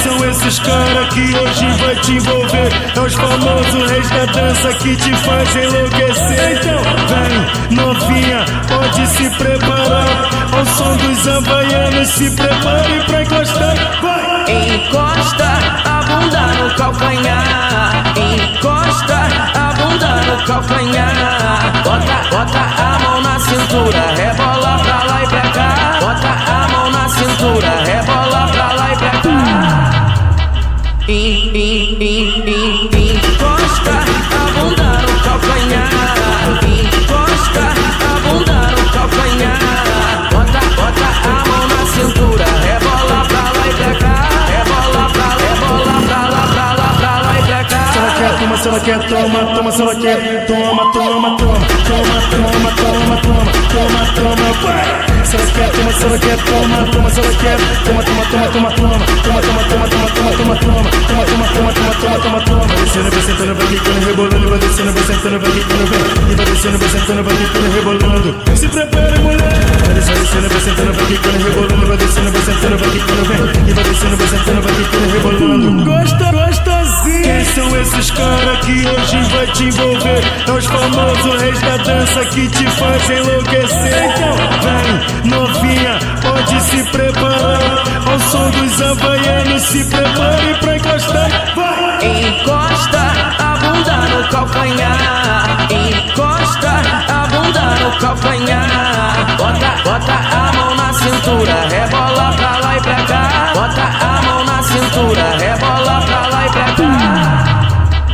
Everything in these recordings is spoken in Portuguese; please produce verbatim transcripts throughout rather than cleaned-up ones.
são esses caras que hoje vai te envolver? É os famosos reis da dança que te fazem enlouquecer. Então vem, novinha, pode se preparar. Ao som dos havaianos, se prepare pra encostar. Vai! Encosta a bunda no calcanhar. Encosta a bunda no calcanhar. Bota, bota a mão na cintura, rebola pra lá e pra cá. Bota a mão na cintura, rebola pra lá e pra cá. In, in, in, in, encosta a bunda no calcanhar. Encosta a bunda no calcanhar. Bota, bota a mão na cintura, rebola pra lá e pra cá. Rebola pra lá, rebola pra lá, pra lá, pra lá e pra cá. Se ela quer, toma, se ela quer, toma, toma, se ela quer, toma, toma, toma, toma, toma, toma, toma, toma, toma, vai! Se ela quer, toma, se ela quer, toma, toma, se ela quer, toma, toma, toma, toma, toma, toma, toma, toma, toma, toma, toma, toma, toma, toma, toma, toma, toma, toma. Vai descendo, vai sentando, vai quicando, rebolando, vai descendo, vai sentando, vai quicando, vem. E vai descendo, vai sentando, vai quicando, rebolando. Se prepare, mulher. Vai descendo, vai sentando, vai quicando, rebolando, vai descendo, vai sentando, vai quicando, vem. E vai descendo, vai sentando, vai quicando, rebolando. Gosta, gostosinho. Quem são esses caras que hoje vai te envolver? É os famosos reis da dança que te fazem enlouquecer. Então vem, novinha, pode se preparar. Ao som dos havaianos, se prepare pra encostar. Vai! Encosta a bunda no calcanhar. Encosta a bunda no calcanhar. Bota, bota a mão na cintura, rebola pra lá e pra cá. Bota a mão na cintura, rebola pra lá e pra cá.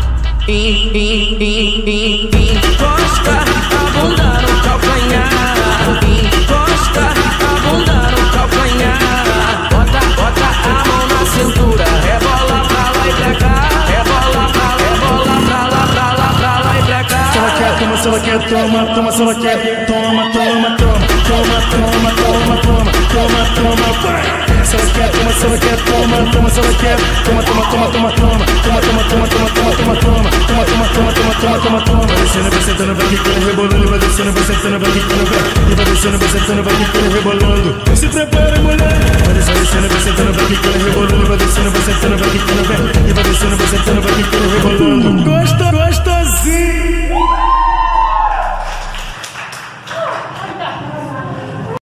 In, in, in, in, encosta a bunda no calcanhar. Encosta a bunda no calcanhar. Bota, bota a mão na cintura, rebola pra lá e pra cá. Rebola pra lá, rebola pra lá, pra lá, pra lá e pra cá. Se ela quer, toma, se ela quer, toma, toma, se ela quer, toma, toma, toma, toma, toma, toma, toma, toma, toma, vai! Se ela quer, toma, se ela quer, toma, toma, se ela quer, toma, toma, toma, toma, toma, toma, toma, toma, toma, toma, toma, toma, toma, toma, toma, toma, toma, toma, toma. Vai descendo, vai sentando, vai quicando, rebolando, vai descendo, vai sentando, vai quicando, vem. E vai descendo, vai sentando, vai quicando, rebolando. Se prepare, mulher. Vai descendo, vai sentando, vai quicando, rebolando, vai descendo, vai sentando, vai quicando, vem. E vai descendo, vai sentando, vai quicando, rebolando. Gosta, gostosinho.